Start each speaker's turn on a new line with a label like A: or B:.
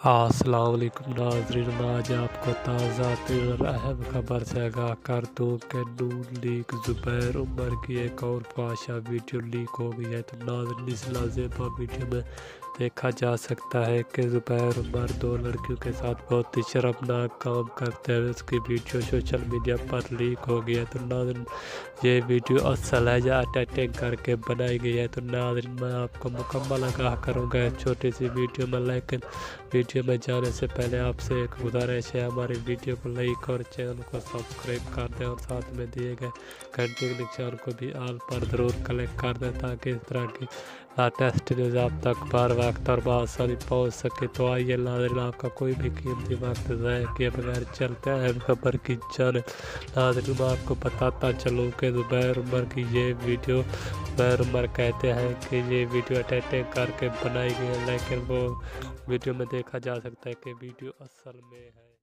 A: अस्सलाम वालेकुम नाज़रीन, आज आपको ताज़ा तरीन अहम खबर से आगाह कर दूँ कि नून लीग ज़ुबैर उमर की एक और फाशा वीडियो लीक हो गई है। तो नाज़रीन, इस लाज़ेबा वीडियो में देखा जा सकता है कि ज़ुबैर उमर दो लड़कियों के साथ बहुत ही शर्मनाक काम करते हुए उसकी वीडियो सोशल मीडिया पर लीक हो गई है। तो नाज़रीन, ये वीडियो असल है या एडिटिंग करके बनाई गई है। तो नाज़रीन, मैं आपको मुकम्मल आगाह करूँगा इस छोटी सी वीडियो में, लेकिन वीडियो में जाने से पहले आपसे एक गुजारिश है, हमारी वीडियो को लाइक और चैनल को सब्सक्राइब कर दें और साथ में दिए गए घंटे के निशान को भी ऑल पर ज़रूर क्लिक कर दें ताकि इस तरह की लेटेस्ट न्यूज़ आप तक बर वक्त और बआसानी पहुँच सके। तो आइए नाज़रीन, आपका कोई भी कीमती वक्त ज़ाय किए बगैर चलते हैं खबर की जाने। नाज़रीन, मैं आपको बताता चलूँ कि ज़ुबैर उमर की ये वीडियो, ज़ुबैर उमर कहते हैं कि ये वीडियो एडिटिंग करके बनाई गई है, लेकिन वो वीडियो में देखा जा सकता है कि वीडियो असल में है।